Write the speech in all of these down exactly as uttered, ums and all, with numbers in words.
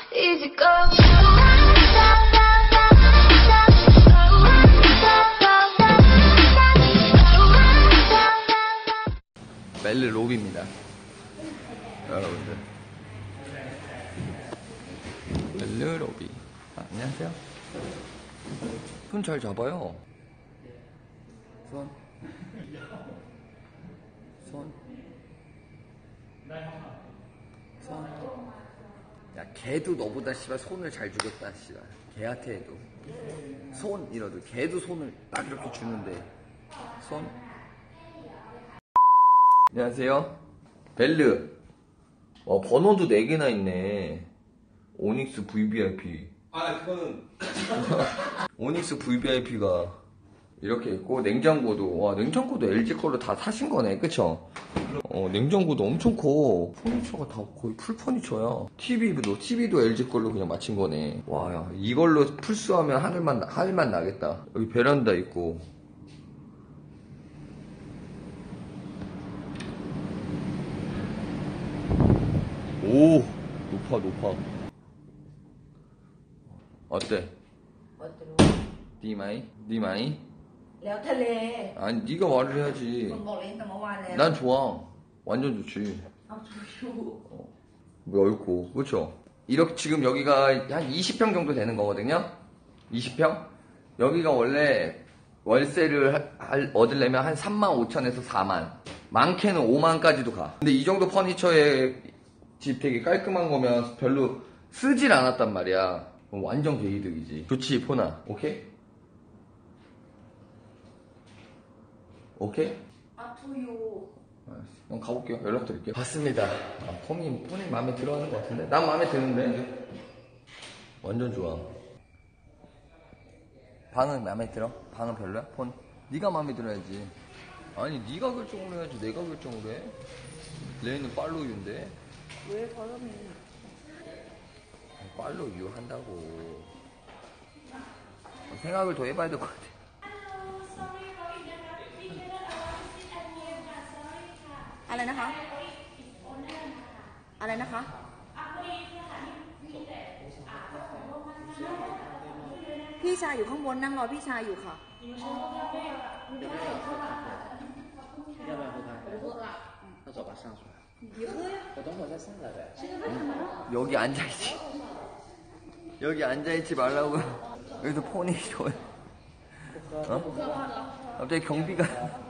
easy go. 벨르 로비입니다. 여러분들. 벨르 로비. 아, 안녕하세요. 손 잘 잡아요. 손. 손. 손. 야, 걔도 너보다 씨발 손을 잘 주겠다, 씨발. 걔한테 해도. 손 이러도 걔도 손을 딱 이렇게 주는데. 손. 안녕하세요. 벨르. 어, 번호도 네 개나 있네. 오닉스 브이브이아이피. 아, 그거는. 오닉스 브이브이아이피가 이렇게 있고, 냉장고도, 와, 냉장고도 엘지 걸로 다 사신 거네, 그쵸? 어, 냉장고도 엄청 커. 퍼니처가 다 거의 풀 퍼니처야. 티비도, 티비도 엘지 걸로 그냥 맞춘 거네. 와, 야, 이걸로 풀스하면 하늘만, 하늘만 나겠다. 여기 베란다 있고. 오, 높아, 높아. 어때? 어디로? 니 마이? 니 마이? แล้วทะเล 아니, 네가 말을 해야지. คุณบอกเลยตั้งแต่เมื่อวานแล้ว 난 좋아. 완전 좋지. เอาชูชู 넓고, 그쵸? 이렇게 지금 여기가 한 이십 평 정도 되는 거거든요? 이십 평? 여기가 원래 월세를 하- 할- 얻으려면 한 삼만 오천에서 사만. 많게는 오만까지도 가. 근데 이 정도 퍼니처에 집 되게 깔끔한 거면 별로 쓰질 않았단 말이야. 그럼 완전 개이득이지. 좋지, 포나. 오케이? 오케이? เอาทูยู 알았어. 그럼 가볼게요. 연락드릴게요. 봤습니다. 아, 폼이, 폼이 마음에 들어 하는 것 같은데? 난 마음에 드는데? 완전 좋아. 방은 마음에 들어? 방은 별로야? 폰? 네가 마음에 들어야지. 아니, 네가 결정을 해야지. 내가 결정을 해? 레이는 팔로우인데? 왜 걸음이 팔로우 한다고. 생각을 더 해봐야 될 것 같아. อะไรนะคะอะไรนะคะพี่ชายอยู่ข้างบนนั่งรอพี่ชายอยู่ค่ะ要不要喝咖啡？那走吧，上去。我等会儿再上来呗。 여기 앉아있지. 여기 앉아있지 말라고. 여기서 폰이 좋아. 어? 갑자기 경비가.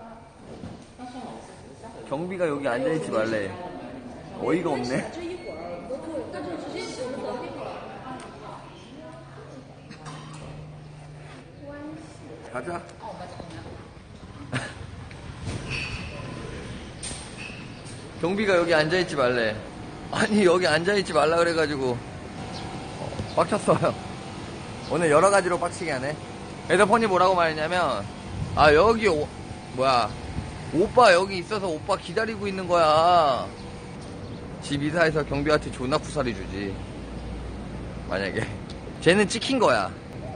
경비가 여기 앉아있지 말래. 어이가 없네. 가자. 경비가 여기 앉아있지 말래. 아니, 여기 앉아있지 말라 그래가지고 어, 빡쳤어요. 오늘 여러가지로 빡치게 하네. 헤드폰이 뭐라고 말했냐면, 아, 여기 오, 뭐야, 오빠 여기 있어서 오빠 기다리고 있는 거야. 집 이사해서 경비한테 존나 쿠사리 주지, 만약에. 쟤는 찍힌 거야.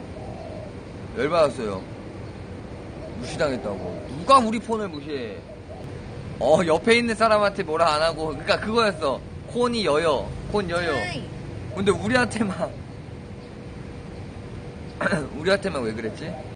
열받았어요. 무시당했다고. 누가 우리 폰을 무시해. 어, 옆에 있는 사람한테 뭐라 안 하고. 그러니까 그거였어. 콘이 여여. 콘 여여. 근데 우리한테만 우리한테만 왜 그랬지?